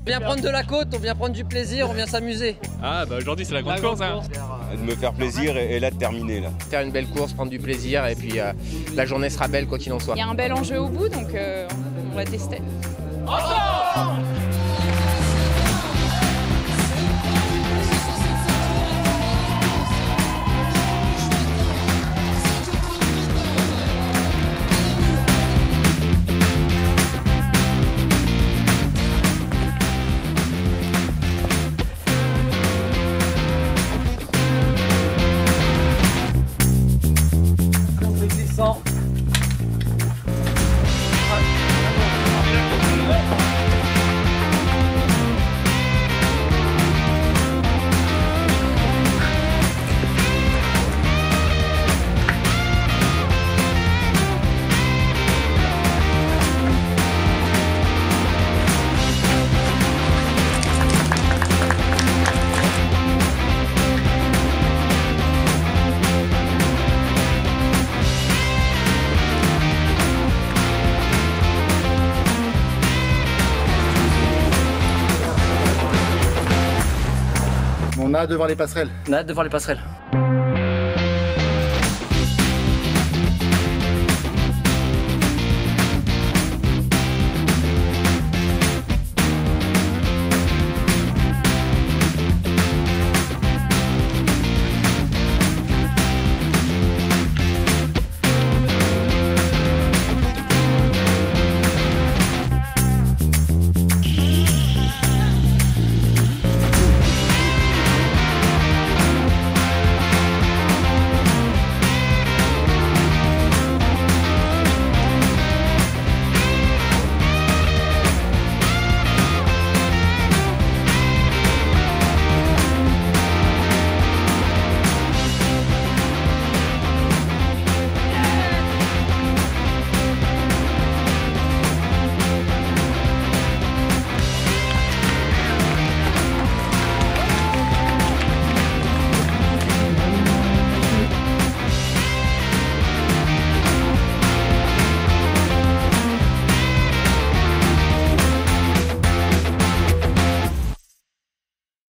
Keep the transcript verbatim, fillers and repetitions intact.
On vient prendre de la côte, on vient prendre du plaisir, on vient s'amuser. Ah bah aujourd'hui c'est la grande La course, grande hein. course. De me faire plaisir et, et là de terminer là. Faire une belle course, prendre du plaisir et puis euh, la journée sera belle quoi qu'il en soit. Il y a un bel enjeu au bout donc euh, on va tester. On a hâte de voir les passerelles. On a hâte de voir les passerelles.